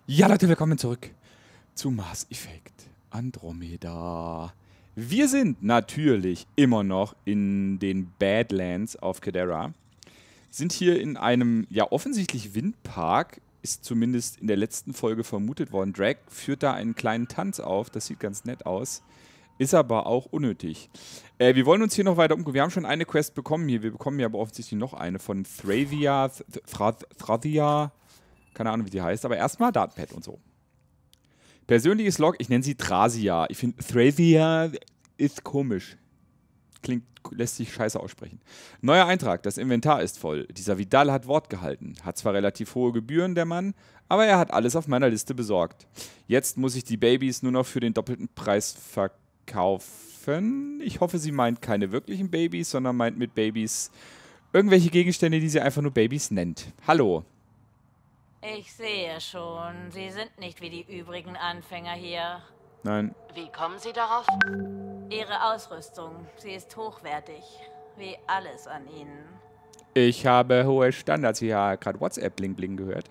Ja, Leute, willkommen zurück zu Mass Effect Andromeda. Wir sind natürlich immer noch in den Badlands auf Cadera. Sind hier in einem, ja, offensichtlich Windpark. Ist zumindest in der letzten Folge vermutet worden. Drag führt da einen kleinen Tanz auf. Das sieht ganz nett aus. Ist aber auch unnötig. Wir wollen uns hier noch weiter umgucken. Wir haben schon eine Quest bekommen hier. Wir bekommen ja aber offensichtlich noch eine von Thravia. Thravia. Keine Ahnung, wie die heißt. Aber erstmal Datenpad und so. Persönliches Log. Ich nenne sie Thrasia. Ich finde Thravia ist komisch. Lässt sich scheiße aussprechen. Neuer Eintrag. Das Inventar ist voll. Dieser Vidal hat Wort gehalten. Hat zwar relativ hohe Gebühren, der Mann, aber er hat alles auf meiner Liste besorgt. Jetzt muss ich die Babys nur noch für den doppelten Preis verkaufen. Ich hoffe, sie meint keine wirklichen Babys, sondern meint mit Babys irgendwelche Gegenstände, die sie einfach nur Babys nennt. Hallo. Ich sehe schon. Sie sind nicht wie die übrigen Anfänger hier. Nein. Wie kommen Sie darauf? Ihre Ausrüstung, sie ist hochwertig. Wie alles an ihnen. Ich habe hohe Standards. Ich habe gerade WhatsApp Bling Bling gehört.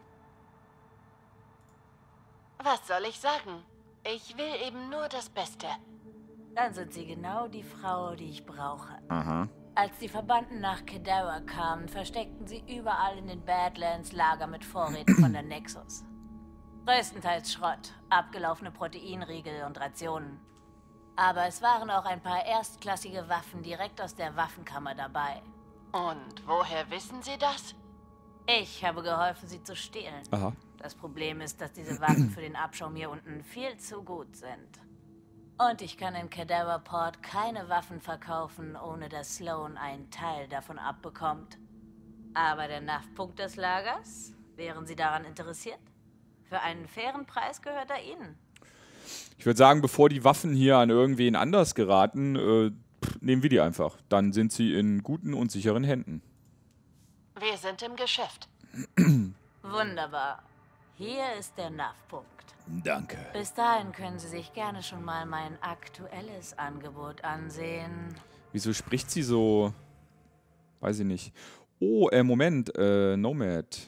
Was soll ich sagen? Ich will eben nur das Beste. Dann sind sie genau die Frau, die ich brauche. Aha. Als die Verbannten nach Cadera kamen, versteckten sie überall in den Badlands Lager mit Vorräten von der Nexus. Größtenteils Schrott, abgelaufene Proteinriegel und Rationen. Aber es waren auch ein paar erstklassige Waffen direkt aus der Waffenkammer dabei. Und woher wissen Sie das? Ich habe geholfen, sie zu stehlen. Aha. Das Problem ist, dass diese Waffen für den Abschaum hier unten viel zu gut sind. Und ich kann in Cadera Port keine Waffen verkaufen, ohne dass Sloan einen Teil davon abbekommt. Aber der NAV-Punkt des Lagers? Wären Sie daran interessiert? Für einen fairen Preis gehört er Ihnen. Ich würde sagen, bevor die Waffen hier an irgendwen anders geraten, nehmen wir die einfach. Dann sind sie in guten und sicheren Händen. Wir sind im Geschäft. Wunderbar. Hier ist der NAV-Punkt. Danke. Bis dahin können Sie sich gerne schon mal mein aktuelles Angebot ansehen. Wieso spricht sie so? Weiß ich nicht. Oh, Moment. Nomad.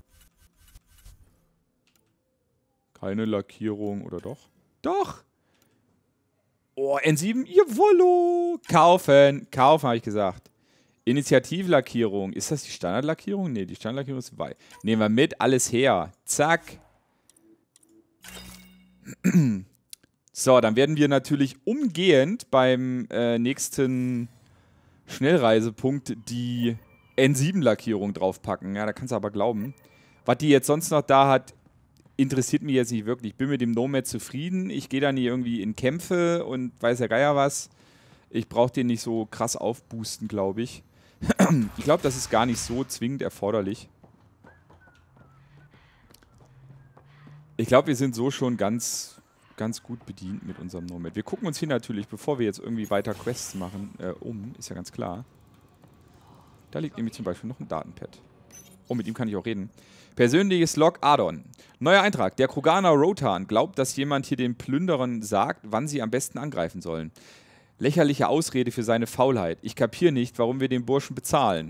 Keine Lackierung, oder doch? Doch! Oh, N7, jawollo! Kaufen! Kaufen, habe ich gesagt. Initiativlackierung. Ist das die Standardlackierung? Ne, die Standardlackierung ist bei. Nehmen wir mit, alles her. Zack. So, dann werden wir natürlich umgehend beim nächsten Schnellreisepunkt die N7-Lackierung draufpacken. Ja, da kannst du aber glauben. Was die jetzt sonst noch da hat, interessiert mich jetzt nicht wirklich. Ich bin mit dem Nomad zufrieden. Ich gehe dann hier irgendwie in Kämpfe und weiß der Geier was. Ich brauche den nicht so krass aufboosten, glaube ich. Ich glaube, das ist gar nicht so zwingend erforderlich. Ich glaube, wir sind so schon ganz gut bedient mit unserem Nomad. Wir gucken uns hier natürlich, bevor wir jetzt irgendwie weiter Quests machen, ist ja ganz klar. Da liegt nämlich zum Beispiel noch ein Datenpad. Oh, mit ihm kann ich auch reden. Persönliches Log Adon. Neuer Eintrag. Der Kroganer Rotan glaubt, dass jemand hier den Plünderern sagt, wann sie am besten angreifen sollen. Lächerliche Ausrede für seine Faulheit. Ich kapiere nicht, warum wir den Burschen bezahlen.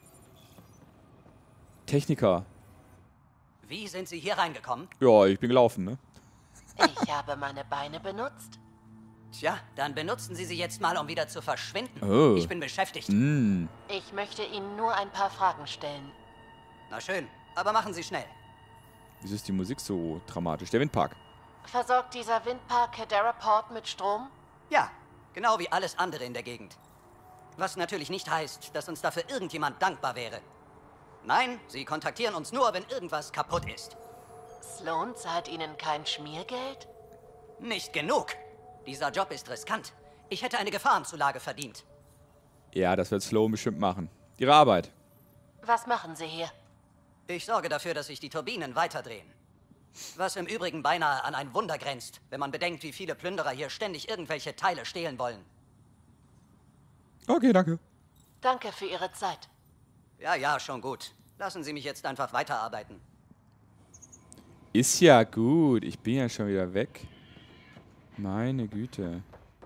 Techniker. Wie sind Sie hier reingekommen? Ja, ich bin gelaufen, ne? Ich habe meine Beine benutzt. Tja, dann benutzen Sie sie jetzt mal, um wieder zu verschwinden. Oh. Ich bin beschäftigt. Ich möchte Ihnen nur ein paar Fragen stellen. Na schön, aber machen Sie schnell. Wieso ist die Musik so dramatisch? Der Windpark. Versorgt dieser Windpark Cadera Port mit Strom? Ja, genau wie alles andere in der Gegend. Was natürlich nicht heißt, dass uns dafür irgendjemand dankbar wäre. Nein, Sie kontaktieren uns nur, wenn irgendwas kaputt ist. Sloan zahlt Ihnen kein Schmiergeld? Nicht genug. Dieser Job ist riskant. Ich hätte eine Gefahrenzulage verdient. Ja, das wird Sloan bestimmt machen. Ihre Arbeit. Was machen Sie hier? Ich sorge dafür, dass sich die Turbinen weiterdrehen. Was im Übrigen beinahe an ein Wunder grenzt, wenn man bedenkt, wie viele Plünderer hier ständig irgendwelche Teile stehlen wollen. Okay, danke. Danke für Ihre Zeit. Ja, schon gut. Lassen Sie mich jetzt einfach weiterarbeiten. Ist ja gut. Ich bin ja schon wieder weg. Meine Güte.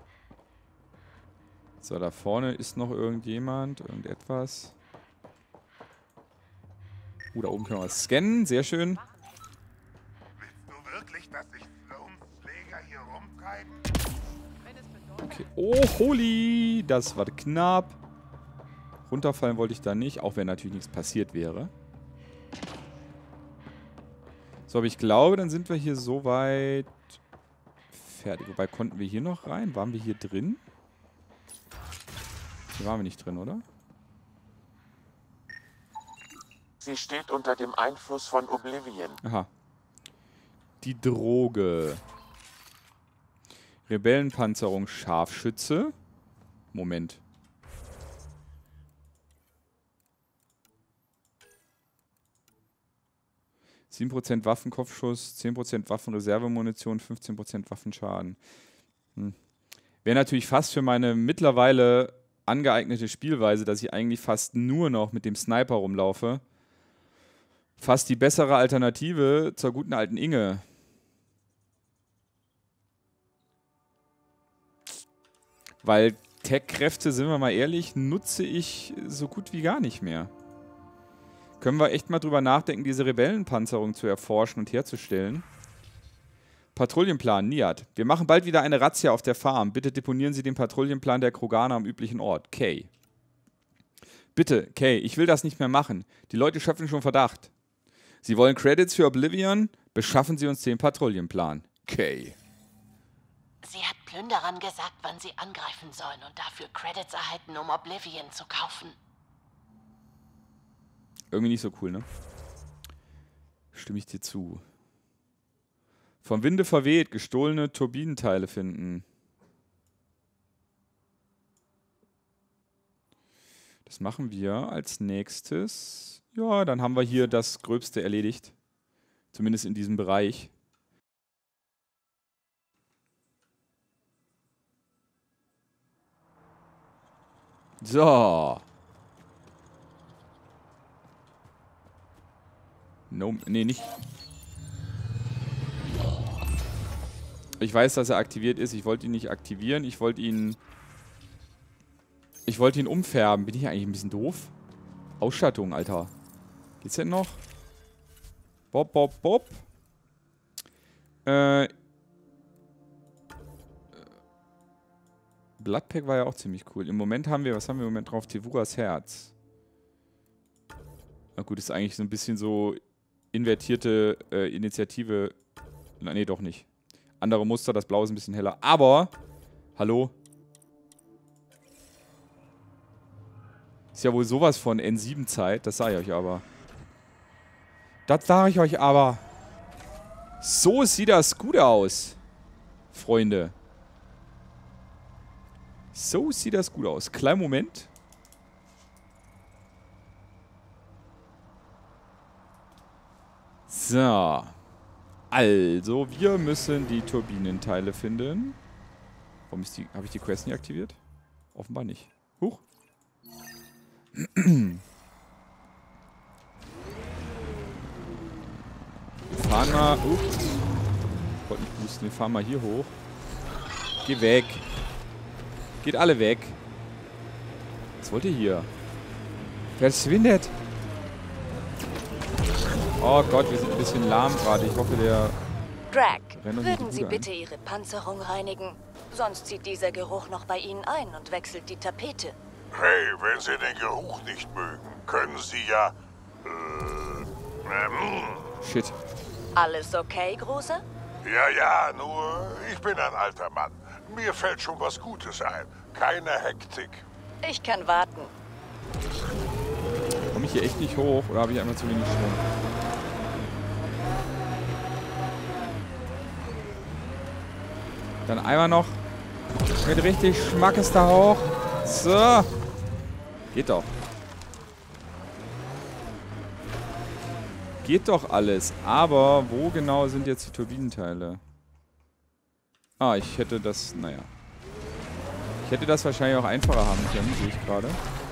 So, da vorne ist noch irgendjemand, irgendetwas. Da oben können wir was scannen. Sehr schön. wirklich, dass sich Sloans Pfleger hier rumtreiben? Okay. Oh, holy! Das war knapp. Runterfallen wollte ich da nicht, auch wenn natürlich nichts passiert wäre. So, aber ich glaube, dann sind wir hier soweit fertig. Wobei, konnten wir hier noch rein? Waren wir hier drin? Hier waren wir nicht drin, oder? Sie steht unter dem Einfluss von Oblivion. Aha. Die Droge. Rebellenpanzerung, Scharfschütze. Moment. %7% Waffenkopfschuss, 10% Waffenreservemunition, 15% Waffenschaden. Wäre natürlich fast für meine mittlerweile angeeignete Spielweise, dass ich eigentlich fast nur noch mit dem Sniper rumlaufe. Fast die bessere Alternative zur guten alten Inge. Weil Tech-Kräfte, sind wir mal ehrlich, nutze ich so gut wie gar nicht mehr. Können wir echt mal drüber nachdenken, diese Rebellenpanzerung zu erforschen und herzustellen. Patrouillenplan, Nihat. Wir machen bald wieder eine Razzia auf der Farm. Bitte deponieren Sie den Patrouillenplan der Kroganer am üblichen Ort. Kay. Bitte, Kay, ich will das nicht mehr machen. Die Leute schöpfen schon Verdacht. Sie wollen Credits für Oblivion? Beschaffen Sie uns den Patrouillenplan. Kay. Sie hat Plünderern gesagt, wann sie angreifen sollen und dafür Credits erhalten, um Oblivion zu kaufen. Irgendwie nicht so cool, ne? Stimme ich dir zu. Vom Winde verweht, gestohlene Turbinenteile finden. Das machen wir als nächstes. Ja, dann haben wir hier das Gröbste erledigt. Zumindest in diesem Bereich. So. No, nee, nicht. Ich weiß, dass er aktiviert ist. Ich wollte ihn nicht aktivieren. Ich wollte ihn umfärben. Bin ich eigentlich ein bisschen doof? Ausstattung, Alter. Geht's denn noch? Bob, Bob, Bob. Bloodpack war ja auch ziemlich cool. Im Moment haben wir, was haben wir im Moment drauf? Tevuras Herz. Na gut, ist eigentlich so ein bisschen so invertierte Initiative. Nee, doch nicht. Andere Muster, das Blau ist ein bisschen heller. Aber, hallo? Ist ja wohl sowas von N7-Zeit. Das sage ich euch aber. Das sage ich euch aber. So sieht das gut aus, Freunde. So sieht das gut aus. Kleinen Moment. So. Also, wir müssen die Turbinenteile finden. Warum ist die... Habe ich die Quest nicht aktiviert? Offenbar nicht. Huch. Wir fahren mal... Ich wollte nicht boosten. Wir fahren mal hier hoch. Geh weg. Geht alle weg. Was wollt ihr hier? Verschwindet. Oh Gott, wir sind ein bisschen lahm gerade. Ich hoffe, der... Drag, rennt uns würden nicht Sie gut bitte Ihre Panzerung reinigen? Sonst zieht dieser Geruch noch bei Ihnen ein und wechselt die Tapete. Hey, wenn Sie den Geruch nicht mögen, können Sie ja... Shit. Alles okay, Großer? Ja, nur ich bin ein alter Mann. Mir fällt schon was Gutes ein. Keine Hektik. Ich kann warten. Komme ich hier echt nicht hoch oder habe ich einfach zu wenig Schwung? Dann einmal noch mit richtig Schmackes da hoch. So. Geht doch. Geht doch alles. Aber wo genau sind jetzt die Turbinenteile? Ah, ich hätte das... Naja. Ich hätte das wahrscheinlich auch einfacher haben können, sehe ich gerade.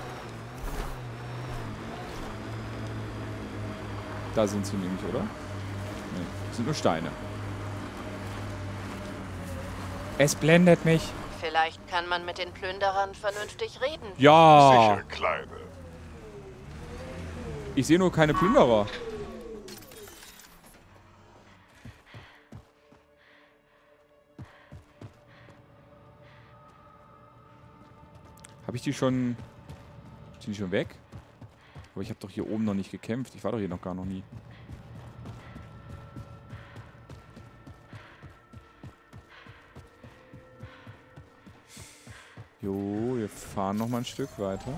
Da sind sie nämlich, oder? Nee, das sind nur Steine. Es blendet mich. Vielleicht kann man mit den Plünderern vernünftig reden. Ja. Sicher, Kleine. Ich sehe nur keine Plünderer. Habe ich die schon... Sind die schon weg? Aber ich habe doch hier oben noch nicht gekämpft. Ich war doch hier noch nie. Jo, wir fahren noch mal ein Stück weiter.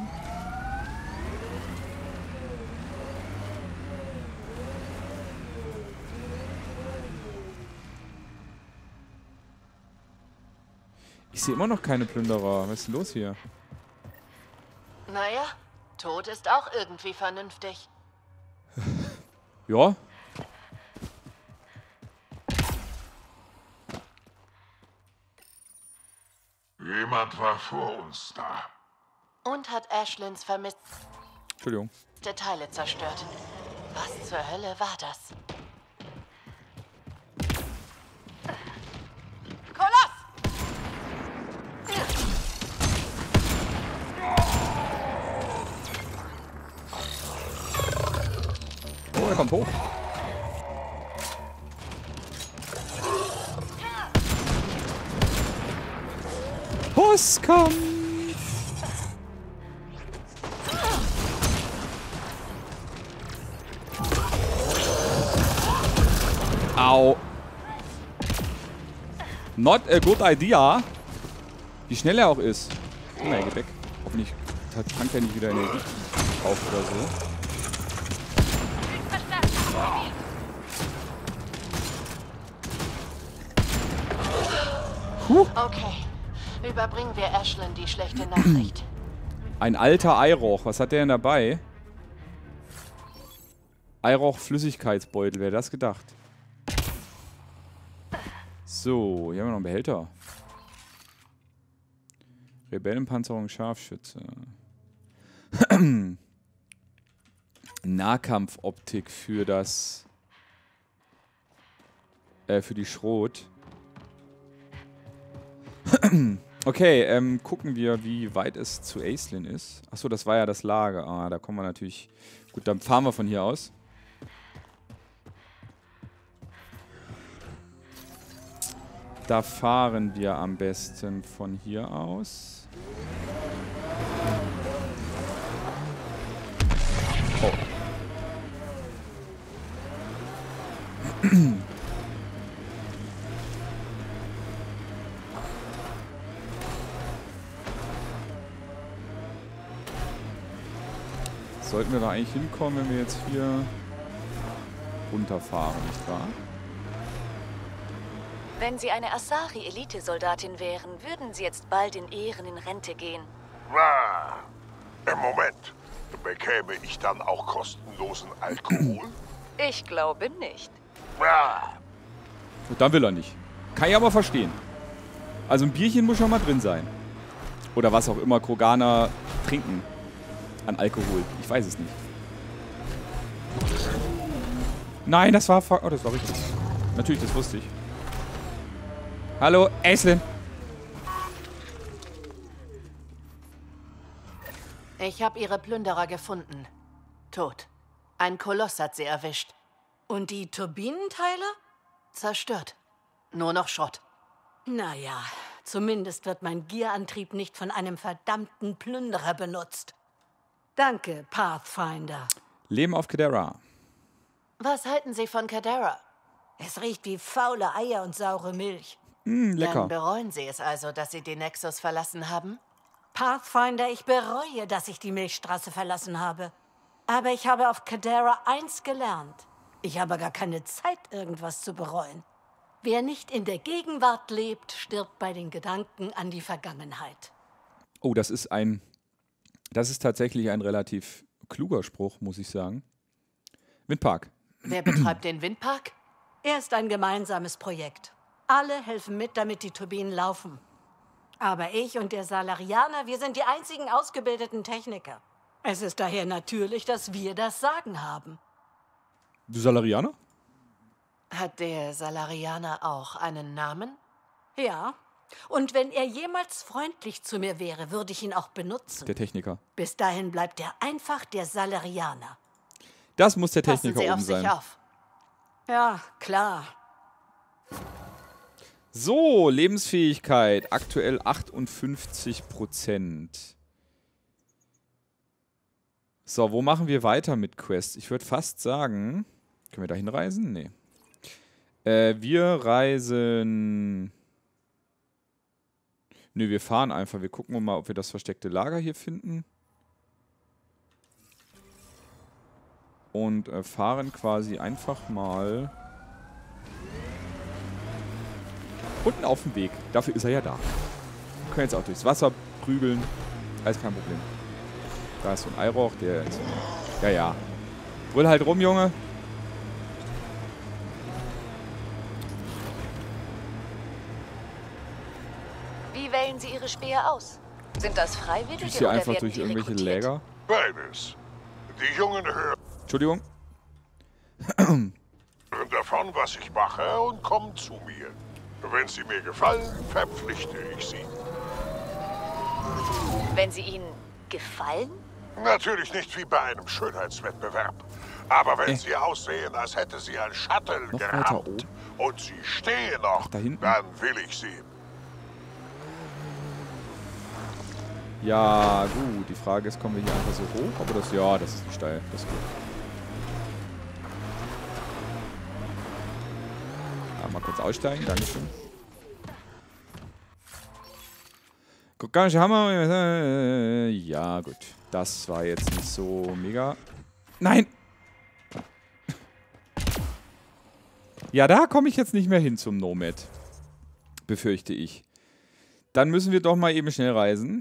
Ich sehe immer noch keine Plünderer. Was ist denn los hier? Naja, Tod ist auch irgendwie vernünftig. Ja. Jemand war vor uns da. Und hat Ashlins vermisste Entschuldigung. Teile zerstört. Was zur Hölle war das? Koloss! Oh, er kommt hoch. Bosskampf! Au. Not a good idea. Wie schnell er auch ist. Na, er geht weg. Hoffentlich tankt er nicht wieder Energie auf oder so. Okay, überbringen wir Ashlyn die schlechte Nachricht. Ein alter Eiroch. Was hat der denn dabei? Eiroch Flüssigkeitsbeutel. Wer hätte das gedacht? So, hier haben wir noch einen Behälter. Rebellenpanzerung, Scharfschütze. Nahkampfoptik für das... für die Schrot. Okay, gucken wir, wie weit es zu Aislinn ist. Achso, das war ja das Lager. Ah, da kommen wir natürlich... Gut, dann fahren wir von hier aus. Da fahren wir am besten von hier aus. Oh. Sollten wir da eigentlich hinkommen, wenn wir jetzt hier runterfahren, nicht wahr? Wenn Sie eine Asari-Elite-Soldatin wären, würden Sie jetzt bald in Ehren in Rente gehen. Moment. Bekäme ich dann auch kostenlosen Alkohol? Ich glaube nicht. Und dann will er nicht. Kann ich aber verstehen. Also ein Bierchen muss schon mal drin sein. Oder was auch immer Kroganer trinken. An Alkohol. Ich weiß es nicht. Nein, das war... Oh, das war richtig. Natürlich, das wusste ich. Hallo, Aislinn. Ich habe ihre Plünderer gefunden. Tot. Ein Koloss hat sie erwischt. Und die Turbinenteile? Zerstört. Nur noch Schrott. Naja, zumindest wird mein Gierantrieb nicht von einem verdammten Plünderer benutzt. Danke, Pathfinder. Leben auf Kadera. Was halten Sie von Kadera? Es riecht wie faule Eier und saure Milch. Lecker. Dann bereuen Sie es also, dass Sie den Nexus verlassen haben? Pathfinder, ich bereue, dass ich die Milchstraße verlassen habe. Aber ich habe auf Kadera eins gelernt. Ich habe gar keine Zeit, irgendwas zu bereuen. Wer nicht in der Gegenwart lebt, stirbt bei den Gedanken an die Vergangenheit. Oh, das ist tatsächlich ein relativ kluger Spruch, muss ich sagen. Windpark. Wer betreibt den Windpark? Er ist ein gemeinsames Projekt. Alle helfen mit, damit die Turbinen laufen. Aber ich und der Salarianer, wir sind die einzigen ausgebildeten Techniker. Es ist daher natürlich, dass wir das Sagen haben. Du Salarianer? Hat der Salarianer auch einen Namen? Ja. Und wenn er jemals freundlich zu mir wäre, würde ich ihn auch benutzen. Der Techniker. Bis dahin bleibt er einfach der Salarianer. Das muss der Passen Techniker Sie auf oben sein. sich auf. Ja, klar. So, Lebensfähigkeit. Aktuell 58%. So, wo machen wir weiter mit Quest? Ich würde fast sagen... Können wir da hinreisen? Nee. Wir reisen... Nö, wir fahren einfach. Wir gucken mal, ob wir das versteckte Lager hier finden. Und fahren quasi einfach mal unten auf dem Weg. Dafür ist er ja da. Wir können jetzt auch durchs Wasser prügeln. Alles kein Problem. Da ist so ein Eiroch, der ist... Ja, ja. Brüll halt rum, Junge. Wie wählen Sie Ihre Späher aus? Sind das Freiwillige Düst hier oder einfach werden durch die irgendwelche rekrutiert? Läger. Beides. Die Jungen hören Entschuldigung. davon, was ich mache, und kommen zu mir. Wenn sie mir gefallen, verpflichte ich sie. Wenn sie Ihnen gefallen? Natürlich nicht wie bei einem Schönheitswettbewerb. Aber wenn sie aussehen, als hätte sie ein Shuttle Noch weiter gerammt oben. und sie stehen noch, da hinten. dann will ich sie. Ja, gut. Die Frage ist, kommen wir hier einfach so hoch? Aber das, ja, das ist nicht steil. Das ist gut. Ja, mal kurz aussteigen. Dankeschön. Guck, gar nicht, Hammer. Ja, gut. Das war jetzt nicht so mega. Nein! Ja, da komme ich jetzt nicht mehr hin zum Nomad. Befürchte ich. Dann müssen wir doch mal eben schnell reisen.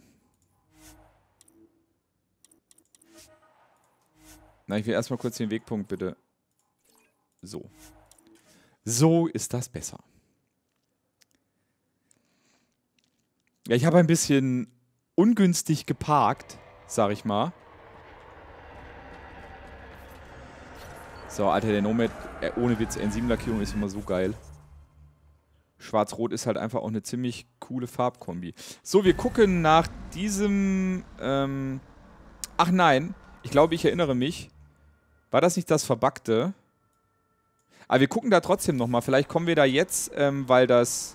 Na, ich will erstmal kurz den Wegpunkt, bitte. So. So ist das besser. Ja, ich habe ein bisschen ungünstig geparkt, sag ich mal. So, Alter, der Nomad, ohne Witz, N7-Lackierung ist immer so geil. Schwarz-Rot ist halt einfach auch eine ziemlich coole Farbkombi. So, wir gucken nach diesem... ach nein, ich glaube, ich erinnere mich. War das nicht das Verbuggte? Aber wir gucken da trotzdem nochmal. Vielleicht kommen wir da jetzt, weil das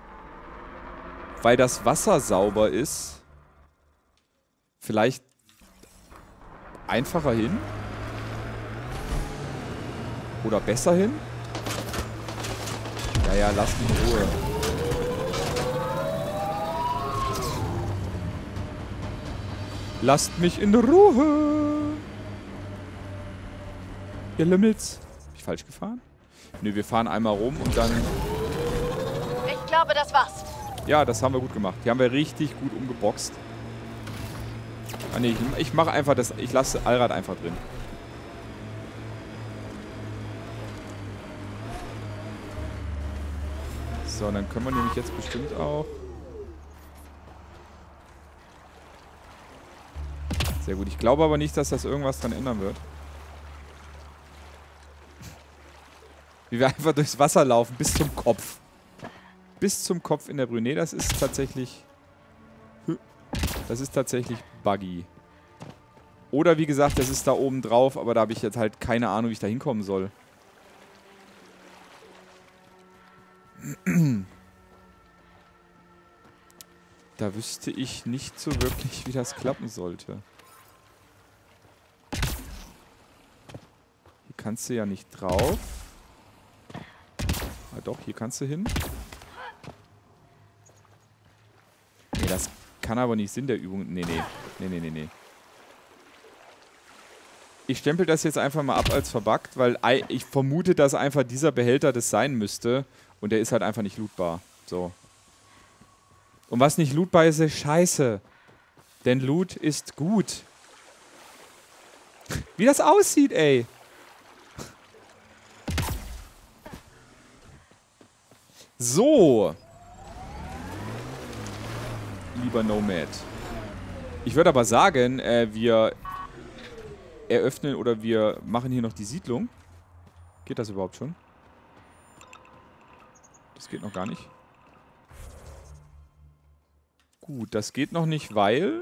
Wasser sauber ist, vielleicht einfacher hin? Oder besser hin? Ja, ja, lasst mich in Ruhe. Lasst mich in Ruhe! Ihr Lümmels. Hab ich falsch gefahren? Nö, wir fahren einmal rum und dann... Ich glaube, das war's. Ja, das haben wir gut gemacht. Die haben wir richtig gut umgeboxt. Ah nee, ich mache einfach das... Ich lasse Allrad einfach drin. So, dann können wir nämlich jetzt bestimmt auch... Sehr gut. Ich glaube aber nicht, dass das irgendwas dran ändern wird. Wie wir einfach durchs Wasser laufen, bis zum Kopf. Bis zum Kopf in der Brühe. Nee, das ist tatsächlich... Das ist tatsächlich buggy. Oder wie gesagt, das ist da oben drauf, aber da habe ich jetzt halt keine Ahnung, wie ich da hinkommen soll. Da wüsste ich nicht so wirklich, wie das klappen sollte. Hier kannst du ja nicht drauf. Ah doch, hier kannst du hin. Nee, das kann aber nicht Sinn der Übung. Nee. Ich stempel das jetzt einfach mal ab als verbuggt, weil ich vermute, dass einfach dieser Behälter das sein müsste. Und der ist halt einfach nicht lootbar. So. Und was nicht lootbar ist, ist scheiße. Denn Loot ist gut. Wie das aussieht, ey. So. Lieber Nomad. Ich würde aber sagen, wir eröffnen oder wir machen hier noch die Siedlung. Geht das überhaupt schon? Das geht noch gar nicht. Gut, das geht noch nicht, weil...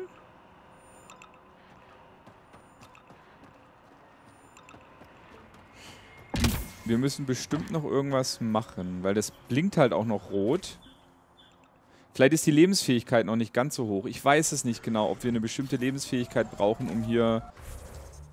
Wir müssen bestimmt noch irgendwas machen, weil das blinkt halt auch noch rot. Vielleicht ist die Lebensfähigkeit noch nicht ganz so hoch. Ich weiß es nicht genau, ob wir eine bestimmte Lebensfähigkeit brauchen, um hier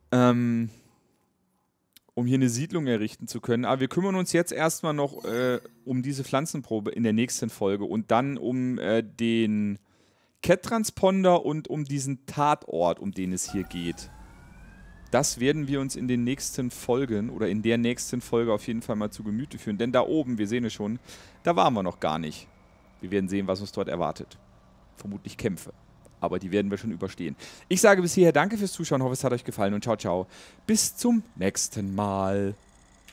um hier eine Siedlung errichten zu können. Aber wir kümmern uns jetzt erstmal noch um diese Pflanzenprobe in der nächsten Folge und dann um den Cat-Transponder und um diesen Tatort, um den es hier geht. Das werden wir uns in den nächsten Folgen oder in der nächsten Folge auf jeden Fall mal zu Gemüte führen. Denn da oben, wir sehen es schon, da waren wir noch gar nicht. Wir werden sehen, was uns dort erwartet. Vermutlich Kämpfe. Aber die werden wir schon überstehen. Ich sage bis hierher danke fürs Zuschauen, hoffe es hat euch gefallen und ciao, ciao. Bis zum nächsten Mal.